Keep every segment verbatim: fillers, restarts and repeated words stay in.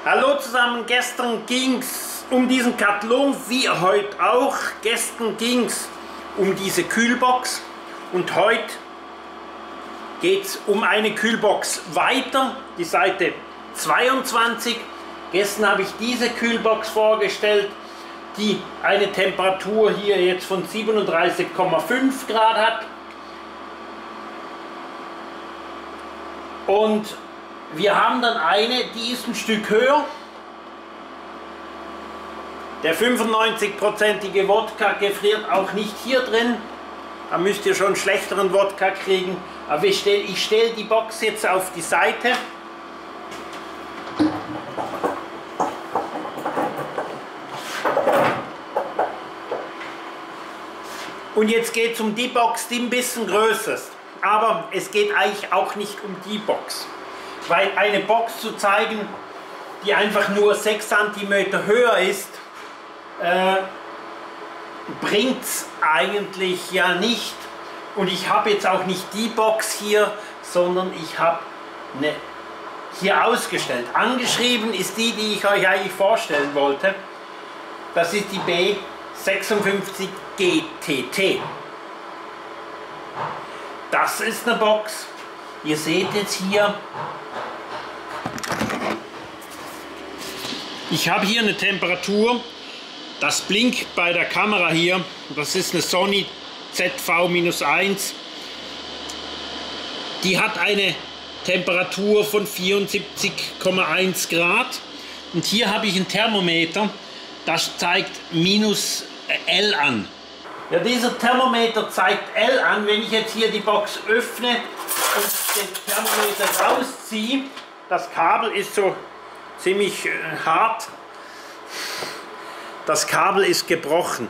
Hallo zusammen, gestern ging es um diesen Kathlon, wie heute auch. Gestern ging es um diese Kühlbox und heute geht es um eine Kühlbox weiter, die Seite zweiundzwanzig. Gestern habe ich diese Kühlbox vorgestellt, die eine Temperatur hier jetzt von siebenunddreißig Komma fünf Grad hat. Und wir haben dann eine, die ist ein Stück höher. Der fünfundneunzig-prozentige Wodka gefriert auch nicht hier drin. Da müsst ihr schon schlechteren Wodka kriegen. Aber ich stelle ich stell die Box jetzt auf die Seite. Und jetzt geht es um die Box, die ein bisschen größer ist. Aber es geht eigentlich auch nicht um die Box. Weil eine Box zu zeigen, die einfach nur sechs Zentimeter höher ist, äh, bringt es eigentlich ja nicht. Und ich habe jetzt auch nicht die Box hier, sondern ich habe eine hier ausgestellt. Angeschrieben ist die, die ich euch eigentlich vorstellen wollte. Das ist die B sechsundfünfzig G T T. Das ist eine Box. Ihr seht jetzt hier, ich habe hier eine Temperatur, das blinkt bei der Kamera hier, das ist eine Sony Z V eins, die hat eine Temperatur von vierundsiebzig Komma eins Grad und hier habe ich ein Thermometer, das zeigt minus L an. Ja, dieser Thermometer zeigt L an. Wenn ich jetzt hier die Box öffne und den Thermometer rausziehe, das Kabel ist so ziemlich äh, hart, das Kabel ist gebrochen.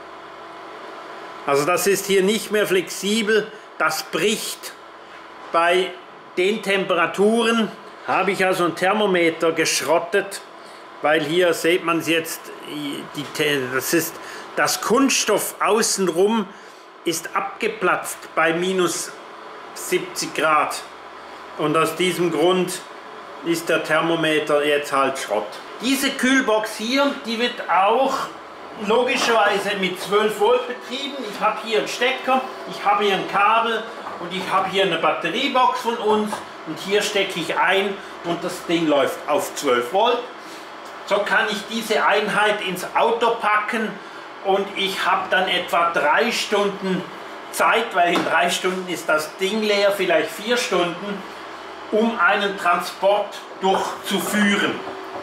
Also das ist hier nicht mehr flexibel, das bricht. Bei den Temperaturen habe ich also ein Thermometer geschrottet, weil hier sieht man es jetzt, die, das ist das Kunststoff außenrum ist abgeplatzt bei minus siebzig Grad. Und aus diesem Grund ist der Thermometer jetzt halt Schrott. Diese Kühlbox hier, die wird auch logischerweise mit zwölf Volt betrieben. Ich habe hier einen Stecker, ich habe hier ein Kabel und ich habe hier eine Batteriebox von uns. Und hier stecke ich ein und das Ding läuft auf zwölf Volt. So kann ich diese Einheit ins Auto packen. Und ich habe dann etwa drei Stunden Zeit, weil in drei Stunden ist das Ding leer, vielleicht vier Stunden, um einen Transport durchzuführen.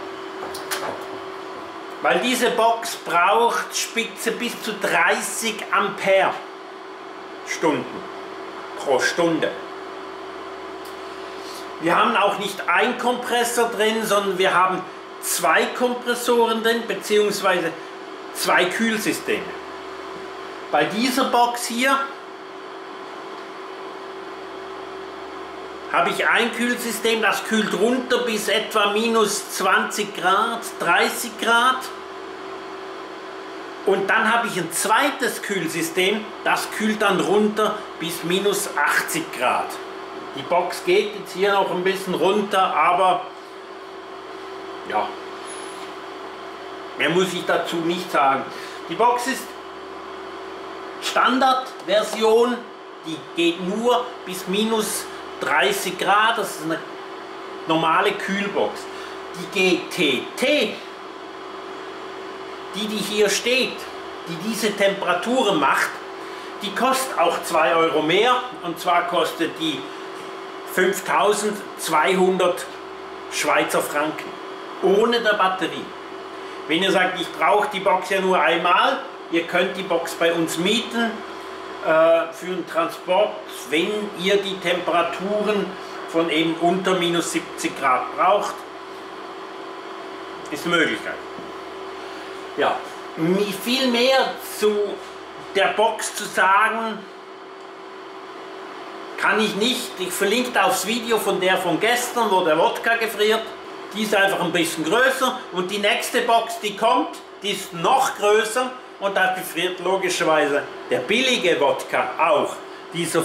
Weil diese Box braucht Spitze bis zu dreißig Ampere Stunden pro Stunde. Wir haben auch nicht einen Kompressor drin, sondern wir haben zwei Kompressoren drin, beziehungsweise zwei Kühlsysteme. Bei dieser Box hier habe ich ein Kühlsystem, das kühlt runter bis etwa minus zwanzig Grad, dreißig Grad. Und dann habe ich ein zweites Kühlsystem, das kühlt dann runter bis minus achtzig Grad. Die Box geht jetzt hier noch ein bisschen runter, aber ja, mehr muss ich dazu nicht sagen. Die Box ist Standardversion, die geht nur bis minus dreißig Grad, das ist eine normale Kühlbox. Die G T T, die, die hier steht, die diese Temperaturen macht, die kostet auch zwei Euro mehr, und zwar kostet die fünftausendzweihundert Schweizer Franken, ohne der Batterie. Wenn ihr sagt, ich brauche die Box ja nur einmal, ihr könnt die Box bei uns mieten äh, für den Transport, wenn ihr die Temperaturen von eben unter minus siebzig Grad braucht. Ist eine Möglichkeit. Ja, viel mehr zu der Box zu sagen kann ich nicht. Ich verlinke aufs Video von der von gestern, wo der Wodka gefriert. Die ist einfach ein bisschen größer und die nächste Box, die kommt, die ist noch größer und da gefriert logischerweise der billige Wodka auch. Dieser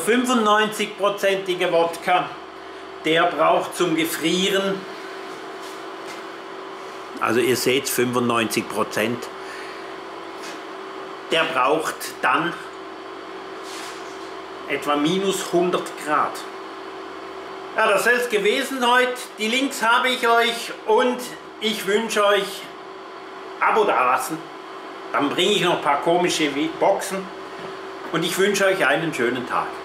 fünfundneunzig-prozentige Wodka, der braucht zum Gefrieren Also ihr seht fünfundneunzig Prozent. Der braucht dann etwa minus hundert Grad. Ja, das soll es gewesen heute. Die Links habe ich euch und ich wünsche euch Abo dalassen. Dann bringe ich noch ein paar komische Boxen und ich wünsche euch einen schönen Tag.